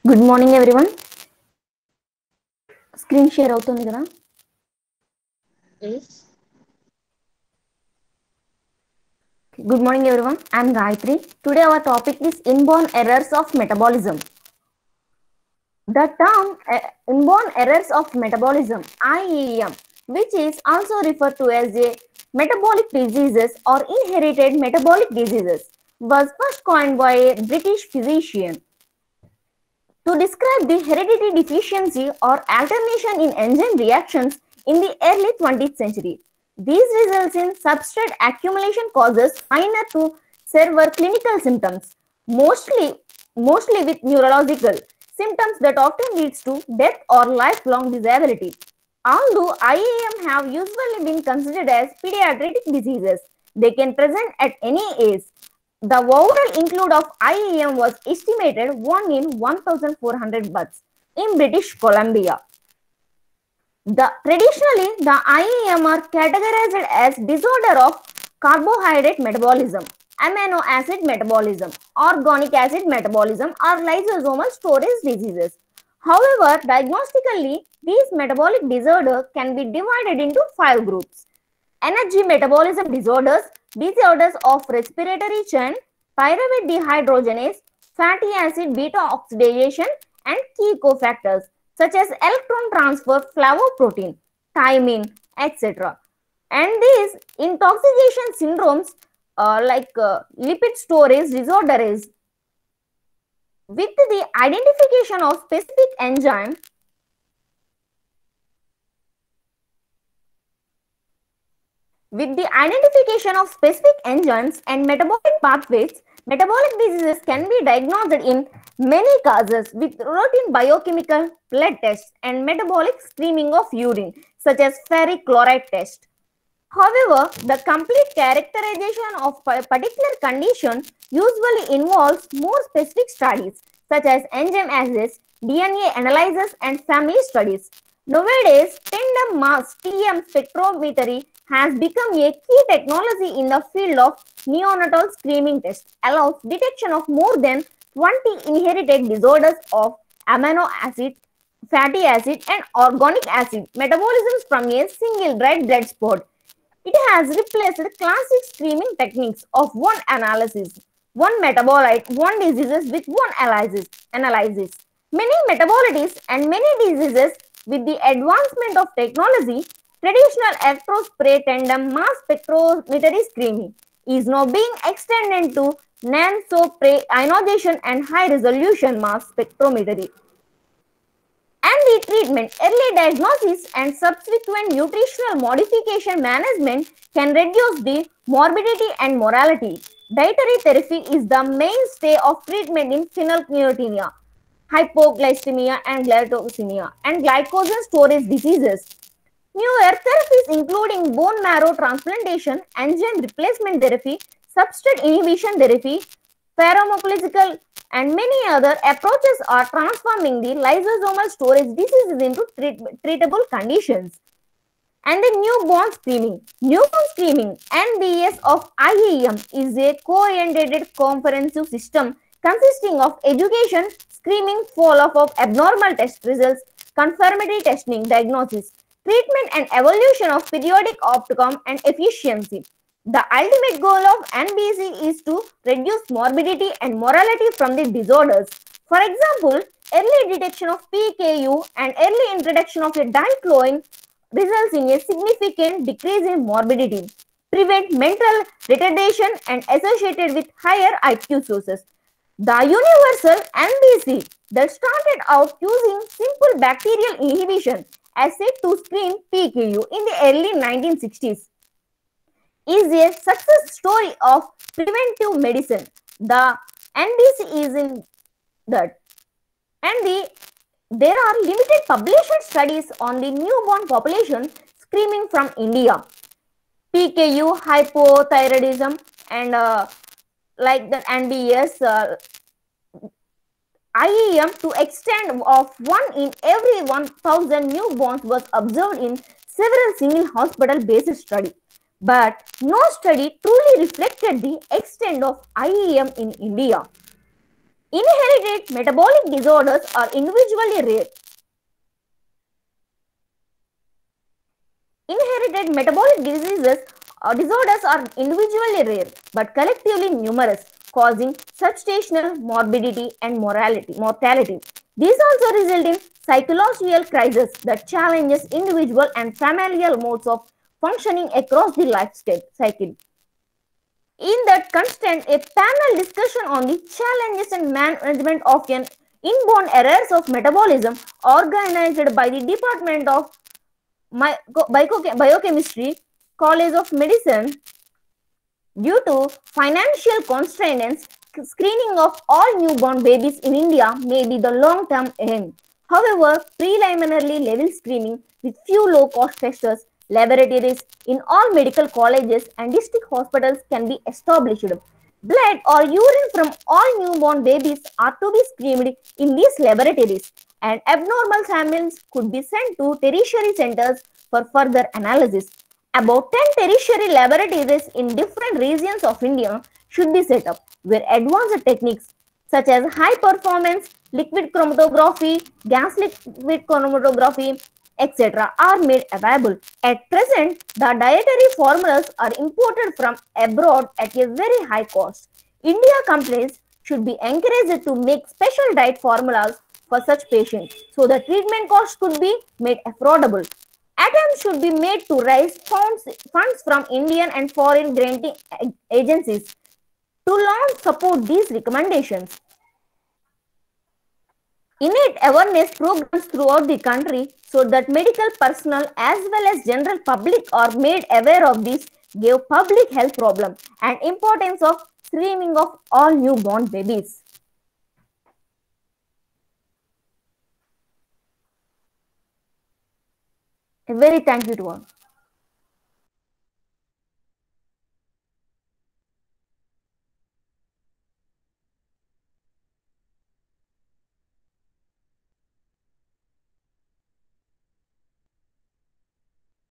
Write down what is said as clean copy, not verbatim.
Good morning everyone. Screen share అవుతుంది కదా? Yes. Good morning everyone. I am Gayatri. Today our topic is inborn errors of metabolism. The term inborn errors of metabolism (IEM), which is also referred to as a metabolic diseases or inherited metabolic diseases, was first coined by a British physician to describe the hereditary deficiency or alternation in enzyme reactions in the early 20th century. These results in substrate accumulation causes minor to severe clinical symptoms, mostly with neurological symptoms that often leads to death or lifelong disability. Although IAM have usually been considered as pediatric diseases, they can present at any age. The overall include of IAM was estimated 1 in 1,400 births in British Columbia. Traditionally, the IAM are categorized as disorder of carbohydrate metabolism, amino acid metabolism, organic acid metabolism, or lysosomal storage diseases. However, diagnostically, these metabolic disorders can be divided into 5 groups: energy metabolism disorders, disorders of respiratory chain, pyruvate dehydrogenase, fatty acid beta oxidation, and key cofactors such as electron transfer, flavoprotein, thymine, etc. And these intoxication syndromes lipid storage disorder is with the identification of specific enzyme. With the identification of specific enzymes and metabolic pathways, metabolic diseases can be diagnosed in many causes with routine biochemical blood tests and metabolic screening of urine, such as ferric chloride test. However, the complete characterization of a particular condition usually involves more specific studies, such as enzyme assays, DNA analysis, and family studies. Nowadays, tandem mass TM spectrometry has become a key technology in the field of neonatal screening test, allows detection of more than 20 inherited disorders of amino acid, fatty acid, and organic acid metabolisms from a single red blood spot. It has replaced classic screening techniques of one analysis, one metabolite, one diseases with one analysis. Many metabolites and many diseases with the advancement of technology, traditional electrospray tandem mass spectrometry screening is now being extended to nanospray ionization and high resolution mass spectrometry. And the treatment, early diagnosis and subsequent nutritional modification management can reduce the morbidity and mortality. Dietary therapy is the mainstay of treatment in phenylketonuria, hypoglycemia and glycosemia, and glycogen storage diseases. Newer therapies including bone marrow transplantation, enzyme replacement therapy, substrate inhibition therapy, pharmacological and many other approaches are transforming the lysosomal storage diseases into treatable conditions. And the newborn screening. Newborn screening, NBS of IAM, is a co-oriented comprehensive system consisting of education, screening, follow-up of abnormal test results, confirmatory testing, diagnosis, treatment and evaluation of periodic outcome and efficiency. The ultimate goal of NBC is to reduce morbidity and mortality from the disorders. For example, early detection of PKU and early introduction of a dicloin results in a significant decrease in morbidity, prevent mental retardation and associated with higher IQ sources. The universal NBC that started out using simple bacterial inhibition assay to screen PKU in the early 1960s is a success story of preventive medicine. The NBC is in that, and there are limited published studies on the newborn population screening from India. PKU, hypothyroidism, and like the NBS, IEM to extent of 1 in every 1,000 newborns was observed in several single hospital-based studies. But no study truly reflected the extent of IEM in India. Inherited metabolic disorders are individually rare. Inherited metabolic diseases or disorders are individually rare but collectively numerous, causing substantial morbidity and mortality. These also result in psychological crises that challenges individual and familial modes of functioning across the life cycle. In that constant, a panel discussion on the challenges and management of an inborn errors of metabolism organized by the Department of Biochemistry, College of Medicine. Due to financial constraints, screening of all newborn babies in India may be the long-term aim. However, preliminary level screening with few low-cost testers, laboratories in all medical colleges and district hospitals can be established. Blood or urine from all newborn babies are to be screened in these laboratories, and abnormal samples could be sent to tertiary centers for further analysis. About 10 tertiary laboratories in different regions of India should be set up, where advanced techniques such as high performance liquid chromatography, gas liquid chromatography, etc. are made available. At present, the dietary formulas are imported from abroad at a very high cost. India companies should be encouraged to make special diet formulas for such patients so the treatment cost could be made affordable. Attempts should be made to raise funds from Indian and foreign granting agencies to launch support these recommendations. Innate awareness programs throughout the country so that medical personnel as well as general public are made aware of this gave public health problem and importance of screening of all newborn babies. A very thank you to all.